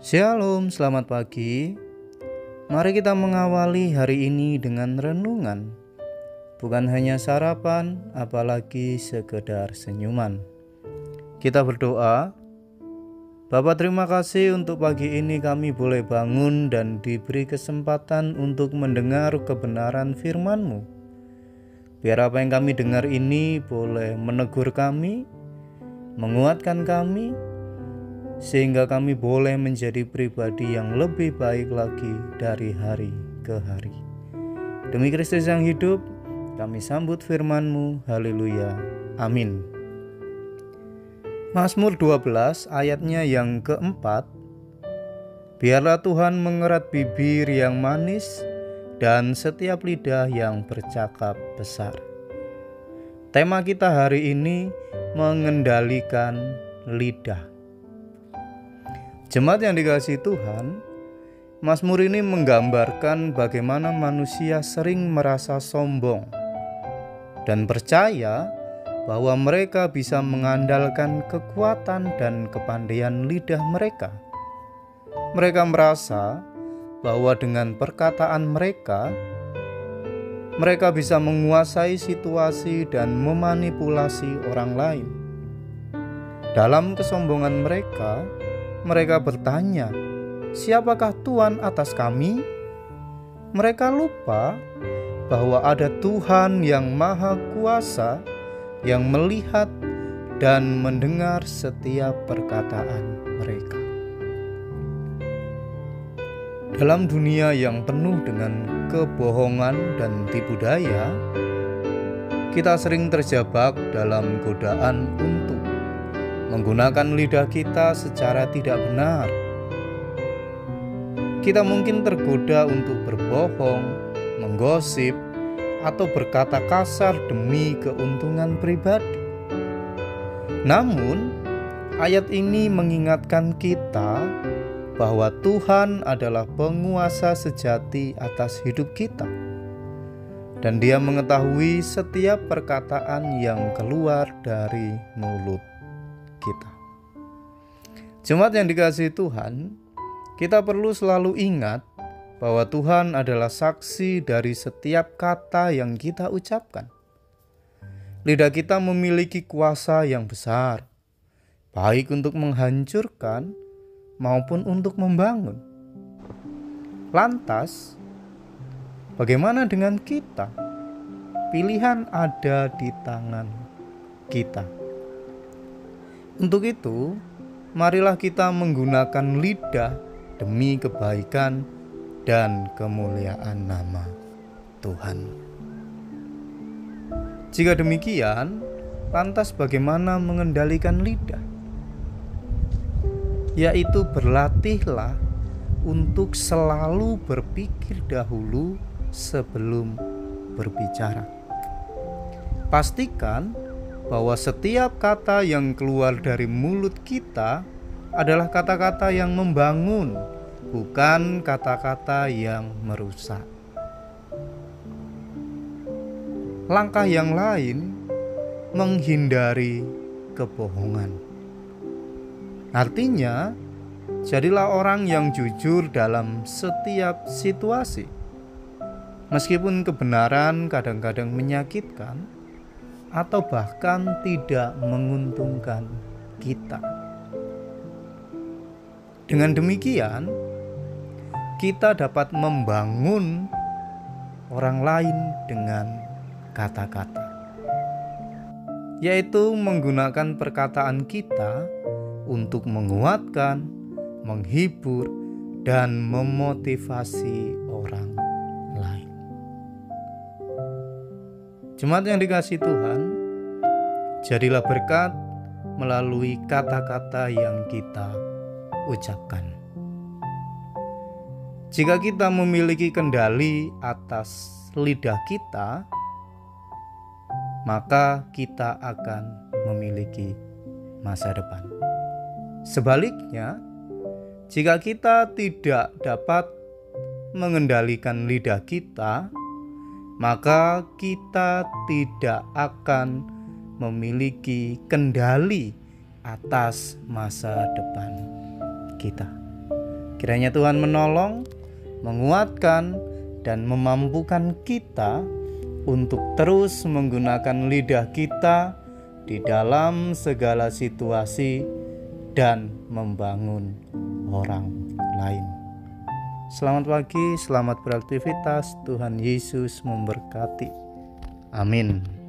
Shalom, selamat pagi. Mari kita mengawali hari ini dengan renungan. Bukan hanya sarapan, apalagi sekedar senyuman. Kita berdoa. Bapa, terima kasih untuk pagi ini kami boleh bangun dan diberi kesempatan untuk mendengar kebenaran firman-Mu. Biar apa yang kami dengar ini boleh menegur kami, menguatkan kami, sehingga kami boleh menjadi pribadi yang lebih baik lagi dari hari ke hari. Demi Kristus yang hidup, kami sambut firman-Mu. Haleluya. Amin. Mazmur 12 ayatnya yang keempat. Biarlah Tuhan mengerat bibir yang manis dan setiap lidah yang bercakap besar. Tema kita hari ini mengendalikan lidah. Jemaat yang dikasihi Tuhan, Mazmur ini menggambarkan bagaimana manusia sering merasa sombong dan percaya bahwa mereka bisa mengandalkan kekuatan dan kepandaian lidah mereka. Mereka merasa bahwa dengan perkataan mereka bisa menguasai situasi dan memanipulasi orang lain. Dalam kesombongan mereka bertanya, "Siapakah Tuhan atas kami?" Mereka lupa bahwa ada Tuhan yang Maha Kuasa yang melihat dan mendengar setiap perkataan mereka. Dalam dunia yang penuh dengan kebohongan dan tipu daya, kita sering terjebak dalam godaan untuk menggunakan lidah kita secara tidak benar. Kita mungkin tergoda untuk berbohong, menggosip, atau berkata kasar demi keuntungan pribadi. Namun, ayat ini mengingatkan kita bahwa Tuhan adalah penguasa sejati atas hidup kita, dan Dia mengetahui setiap perkataan yang keluar dari mulut kita. Jemaat yang dikasihi Tuhan, kita perlu selalu ingat bahwa Tuhan adalah saksi dari setiap kata yang kita ucapkan. Lidah kita memiliki kuasa yang besar, baik untuk menghancurkan maupun untuk membangun. Lantas, bagaimana dengan kita? Pilihan ada di tangan kita. Untuk itu, marilah kita menggunakan lidah demi kebaikan dan kemuliaan nama Tuhan. Jika demikian, lantas bagaimana mengendalikan lidah? Yaitu berlatihlah untuk selalu berpikir dahulu sebelum berbicara. Pastikan bahwa setiap kata yang keluar dari mulut kita adalah kata-kata yang membangun, bukan kata-kata yang merusak. Langkah yang lain, menghindari kebohongan. Artinya, jadilah orang yang jujur dalam setiap situasi. Meskipun kebenaran kadang-kadang menyakitkan atau bahkan tidak menguntungkan kita. Dengan demikian, kita dapat membangun orang lain dengan kata-kata, yaitu menggunakan perkataan kita untuk menguatkan, menghibur, dan memotivasi orang lain. Jemaat yang dikasihi Tuhan, jadilah berkat melalui kata-kata yang kita ucapkan. Jika kita memiliki kendali atas lidah kita, maka kita akan memiliki masa depan. Sebaliknya, jika kita tidak dapat mengendalikan lidah kita, maka kita tidak akan memiliki kendali atas masa depan kita. Kiranya Tuhan menolong, menguatkan, dan memampukan kita untuk terus menggunakan lidah kita di dalam segala situasi dan membangun orang lain. Selamat pagi, selamat beraktivitas. Tuhan Yesus memberkati. Amin.